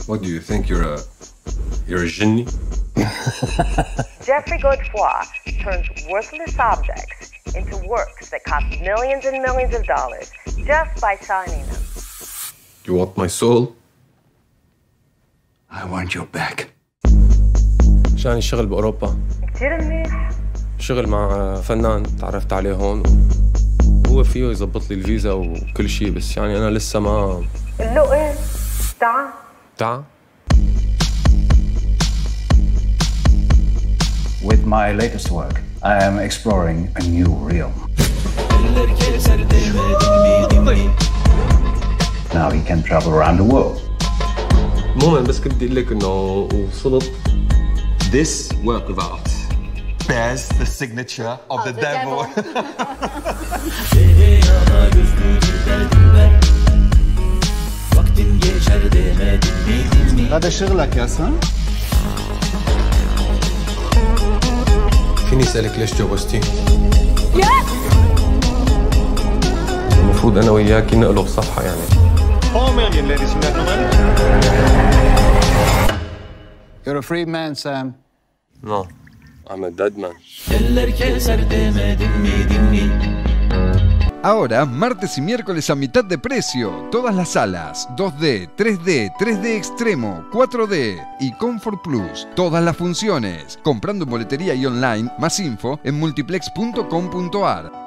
What do you think? You're a genie? Jeffrey Godefroy turns worthless objects into works that cost millions and millions of dollars just by signing them. You want my soul? I want your back. جاني شغل بأوروبا. كتير منيح. شغل مع فنان تعرفت عليه هون. هو فيه يزبط لي الفيزا وكل شيء، بس يعني أنا لسه ما. اللو إيه؟ تعال. تعال. With my latest work, I am exploring a new realm. Now he can travel around the world. عموما بس كنت بدي أقول لك إنه وصلت. This work of art bears the signature of the devil. هذا شغلك يا سام؟ فيني أسألك ليش جوزتي؟ المفروض أنا وياكي نقلب صفحة يعني. Hombre, ladies and gentlemen. You're a free man, Sam. No, I'm a dead man. Ahora, martes y miércoles a mitad de precio. Todas las salas, 2D, 3D, 3D Extremo, 4D y Comfort Plus. Todas las funciones. Comprando en boletería y online. Más info en multiplex.com.ar.